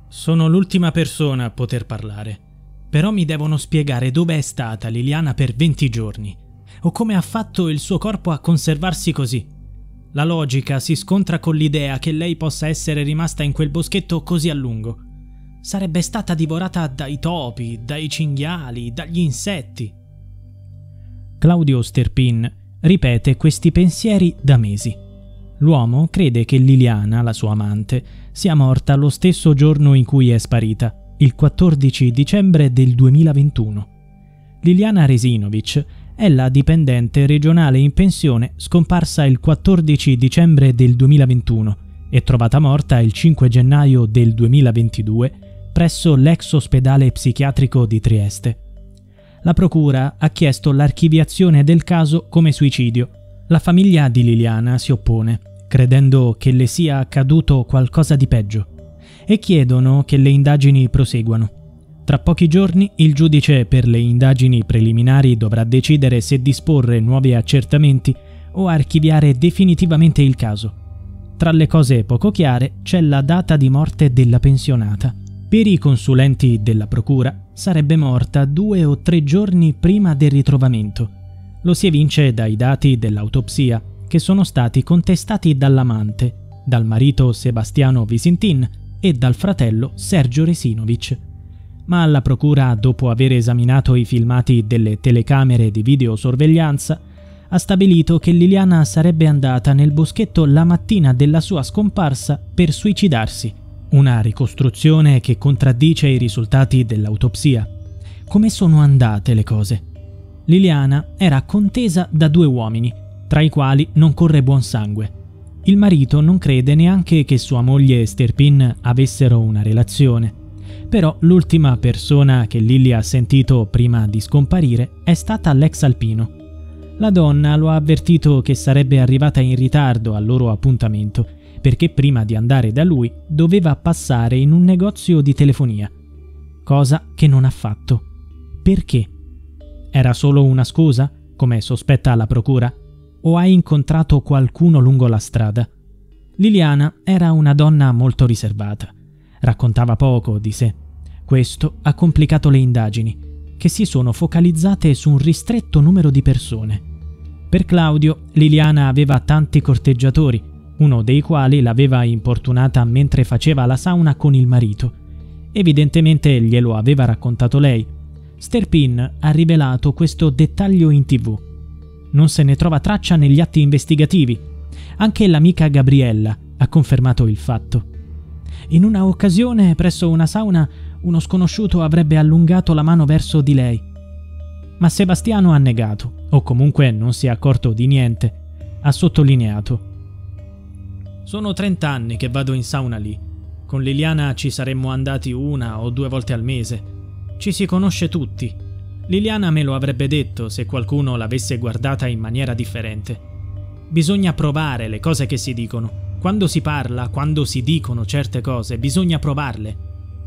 Sono l'ultima persona a poter parlare, però mi devono spiegare dove è stata Liliana per 20 giorni, o come ha fatto il suo corpo a conservarsi così. La logica si scontra con l'idea che lei possa essere rimasta in quel boschetto così a lungo. Sarebbe stata divorata dai topi, dai cinghiali, dagli insetti. Claudio Sterpin ripete questi pensieri da mesi. L'uomo crede che Liliana, la sua amante, sia morta lo stesso giorno in cui è sparita, il 14 dicembre del 2021. Liliana Resinovic è la dipendente regionale in pensione scomparsa il 14 dicembre del 2021 e trovata morta il 5 gennaio del 2022 presso l'ex ospedale psichiatrico di Trieste. La procura ha chiesto l'archiviazione del caso come suicidio. La famiglia di Liliana si oppone, credendo che le sia accaduto qualcosa di peggio, e chiedono che le indagini proseguano. Tra pochi giorni il giudice per le indagini preliminari dovrà decidere se disporre nuovi accertamenti o archiviare definitivamente il caso. Tra le cose poco chiare c'è la data di morte della pensionata. Per i consulenti della procura sarebbe morta 2 o 3 giorni prima del ritrovamento. Lo si evince dai dati dell'autopsia, che sono stati contestati dall'amante, dal marito Sebastiano Visintin e dal fratello Sergio Resinovic. Ma la procura, dopo aver esaminato i filmati delle telecamere di videosorveglianza, ha stabilito che Liliana sarebbe andata nel boschetto la mattina della sua scomparsa per suicidarsi. Una ricostruzione che contraddice i risultati dell'autopsia. Come sono andate le cose? Liliana era contesa da 2 uomini, tra i quali non corre buon sangue. Il marito non crede neanche che sua moglie e Sterpin avessero una relazione. Però l'ultima persona che Lily ha sentito prima di scomparire è stata l'ex alpino. La donna lo ha avvertito che sarebbe arrivata in ritardo al loro appuntamento, perché prima di andare da lui doveva passare in un negozio di telefonia, cosa che non ha fatto. Perché? Era solo una scusa, come sospetta la procura? O ha incontrato qualcuno lungo la strada? Liliana era una donna molto riservata. Raccontava poco di sé. Questo ha complicato le indagini, che si sono focalizzate su un ristretto numero di persone. Per Claudio, Liliana aveva tanti corteggiatori, uno dei quali l'aveva importunata mentre faceva la sauna con il marito. Evidentemente glielo aveva raccontato lei. Sterpin ha rivelato questo dettaglio in TV. Non se ne trova traccia negli atti investigativi. Anche l'amica Gabriella ha confermato il fatto. In una occasione, presso una sauna, uno sconosciuto avrebbe allungato la mano verso di lei. Ma Sebastiano ha negato, o comunque non si è accorto di niente. Ha sottolineato: sono 30 anni che vado in sauna lì. Con Liliana ci saremmo andati 1 o 2 volte al mese. Ci si conosce tutti. Liliana me lo avrebbe detto se qualcuno l'avesse guardata in maniera differente. Bisogna provare le cose che si dicono. Quando si parla, quando si dicono certe cose, bisogna provarle.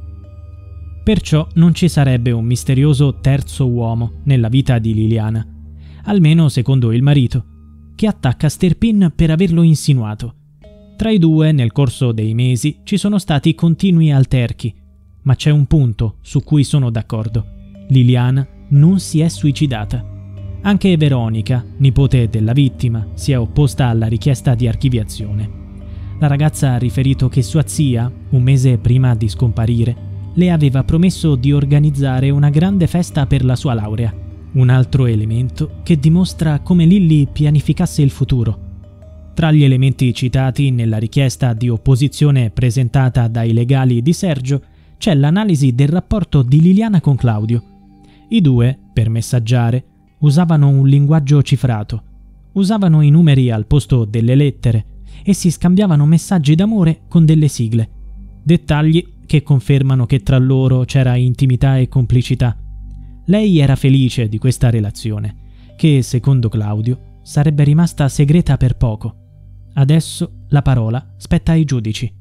Perciò non ci sarebbe un misterioso terzo uomo nella vita di Liliana, almeno secondo il marito, che attacca Sterpin per averlo insinuato. Tra i due, nel corso dei mesi, ci sono stati continui alterchi, ma c'è un punto su cui sono d'accordo. Liliana non si è suicidata. Anche Veronica, nipote della vittima, si è opposta alla richiesta di archiviazione. La ragazza ha riferito che sua zia, un mese prima di scomparire, le aveva promesso di organizzare una grande festa per la sua laurea. Un altro elemento che dimostra come Lily pianificasse il futuro. Tra gli elementi citati nella richiesta di opposizione presentata dai legali di Sergio c'è l'analisi del rapporto di Liliana con Claudio. I due, per messaggiare, usavano un linguaggio cifrato. Usavano i numeri al posto delle lettere e si scambiavano messaggi d'amore con delle sigle. Dettagli che confermano che tra loro c'era intimità e complicità. Lei era felice di questa relazione, che, secondo Claudio, sarebbe rimasta segreta per poco. Adesso la parola spetta ai giudici.